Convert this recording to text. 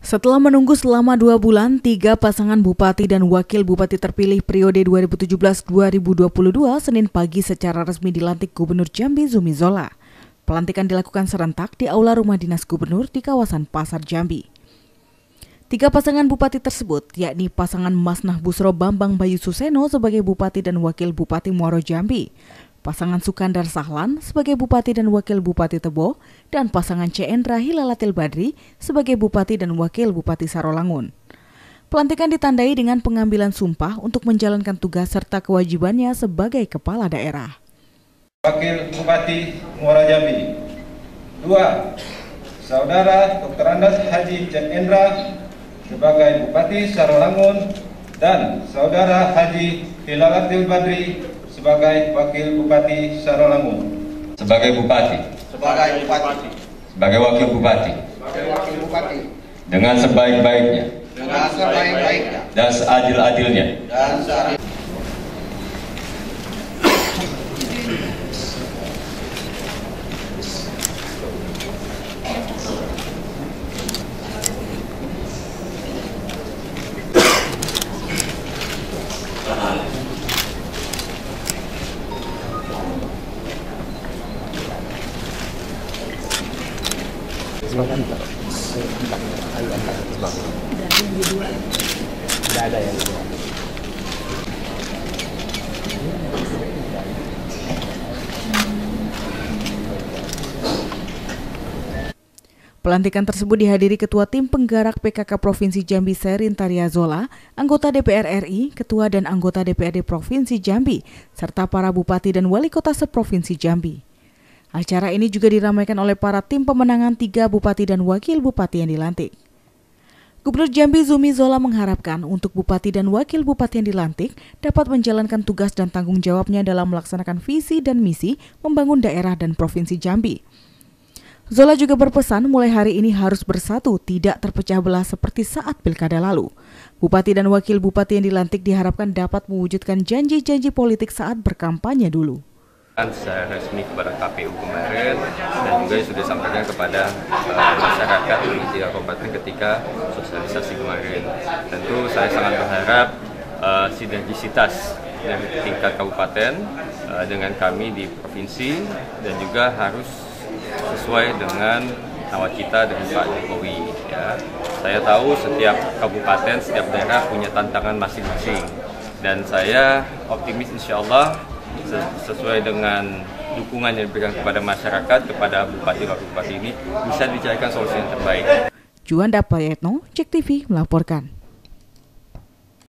Setelah menunggu selama 2 bulan, 3 pasangan bupati dan wakil bupati terpilih periode 2017-2022 Senin pagi secara resmi dilantik Gubernur Jambi Zumi Zola. Pelantikan dilakukan serentak di Aula Rumah Dinas Gubernur di kawasan Pasar Jambi. 3 pasangan bupati tersebut, yakni pasangan Masnah Busro Bambang Bayu Suseno sebagai Bupati dan Wakil Bupati Muaro Jambi, pasangan Sukandar Sahlan sebagai Bupati dan Wakil Bupati Tebo, dan pasangan Cendra Hilalatil Badri sebagai Bupati dan Wakil Bupati Sarolangun. Pelantikan ditandai dengan pengambilan sumpah untuk menjalankan tugas serta kewajibannya sebagai kepala daerah. Wakil Bupati Muaro Jambi. 2. Saudara Dr. Andas Haji Cendra sebagai Bupati Sarolangun dan Saudara Haji Hilalatil Badri sebagai Wakil Bupati Sarolangun. Sebagai Bupati. Sebagai Bupati. Sebagai Wakil Bupati. Sebagai Wakil Bupati. Dengan sebaik-baiknya. Dengan sebaik-baiknya. Dan seadil-adilnya. Dan seadil. Tidak ada yang Pelantikan tersebut dihadiri Ketua Tim Penggerak PKK Provinsi Jambi Serin Tariazola, anggota DPR RI, Ketua dan anggota DPRD Provinsi Jambi, serta para Bupati dan Wali Kota seprovinsi Jambi. Acara ini juga diramaikan oleh para tim pemenangan 3 Bupati dan Wakil Bupati yang dilantik. Gubernur Jambi Zumi Zola mengharapkan untuk Bupati dan Wakil Bupati yang dilantik dapat menjalankan tugas dan tanggung jawabnya dalam melaksanakan visi dan misi membangun daerah dan Provinsi Jambi. Zola juga berpesan mulai hari ini harus bersatu, tidak terpecah belah seperti saat pilkada lalu. Bupati dan Wakil Bupati yang dilantik diharapkan dapat mewujudkan janji-janji politik saat berkampanye dulu. Secara resmi kepada KPU kemarin dan juga sudah disampaikan kepada masyarakat di 3 kabupaten ketika sosialisasi kemarin. Tentu saya sangat berharap sinergisitas dari tingkat kabupaten dengan kami di provinsi dan juga harus sesuai dengan nawacita dengan Pak Jokowi. Ya. Saya tahu setiap kabupaten, setiap daerah punya tantangan masing-masing dan saya optimis insya Allah sesuai dengan dukungan yang diberikan kepada masyarakat, kepada Bupati dan Bupati ini bisa dicarikan solusi yang terbaik. Juanda Payetno, Cek TV melaporkan.